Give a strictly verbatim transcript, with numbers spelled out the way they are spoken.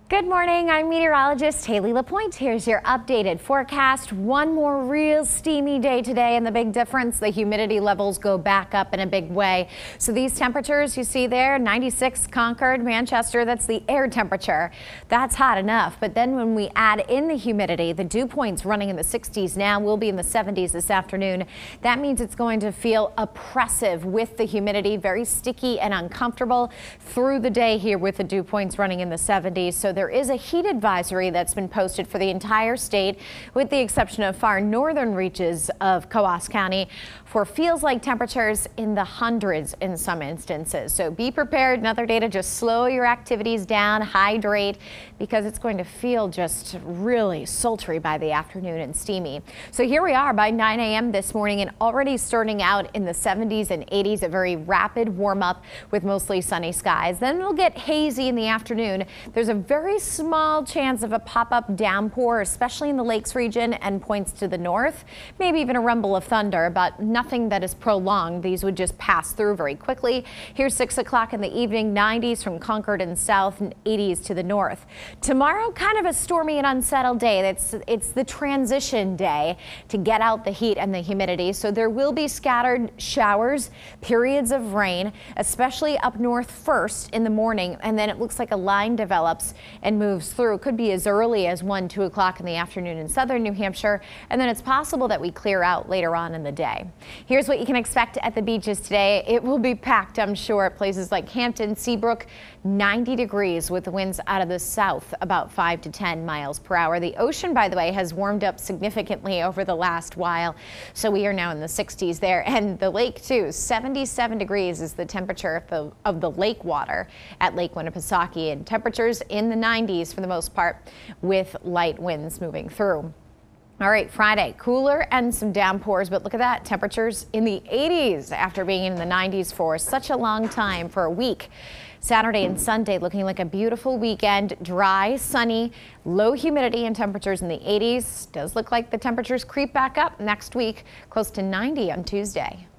Good morning, I'm meteorologist Hayley LaPoint. Here's your updated forecast. One more real steamy day today, and the big difference, the humidity levels go back up in a big way. So these temperatures you see there, ninety-six Concord, Manchester, that's the air temperature. That's hot enough. But then when we add in the humidity, the dew points running in the sixties now, will be in the seventies this afternoon. That means it's going to feel oppressive with the humidity, very sticky and uncomfortable through the day here with the dew points running in the seventies. So there is a heat advisory that's been posted for the entire state, with the exception of far northern reaches of Coos County, for feels like temperatures in the hundreds in some instances. So be prepared. Another day to just slow your activities down, hydrate, because it's going to feel just really sultry by the afternoon and steamy. So here we are by nine A M this morning, and already starting out in the seventies and eighties, a very rapid warm up with mostly sunny skies. Then it'll get hazy in the afternoon. There's a very Very small chance of a pop-up downpour, especially in the Lakes region and points to the north. Maybe even a rumble of thunder, but nothing that is prolonged. These would just pass through very quickly. Here's six o'clock in the evening, nineties from Concord and south and eighties to the north. Tomorrow, kind of a stormy and unsettled day. It's, it's the transition day to get out the heat and the humidity. So there will be scattered showers, periods of rain, especially up north first in the morning, and then it looks like a line develops and moves through. Could be as early as one, two o'clock in the afternoon in southern New Hampshire, and then it's possible that we clear out later on in the day. Here's what you can expect at the beaches today. It will be packed, I'm sure, at places like Hampton, Seabrook, ninety degrees with the winds out of the south about five to ten miles per hour. The ocean, by the way, has warmed up significantly over the last while, so we are now in the sixties there, and the lake too. seventy-seven degrees is the temperature of the, of the lake water at Lake Winnipesaukee, and temperatures in the nineties for the most part, with light winds moving through. All right, Friday, cooler and some downpours, but look at that, temperatures in the eighties after being in the nineties for such a long time, for a week. Saturday and Sunday looking like a beautiful weekend, dry, sunny, low humidity and temperatures in the eighties. Does look like the temperatures creep back up next week, close to ninety on Tuesday.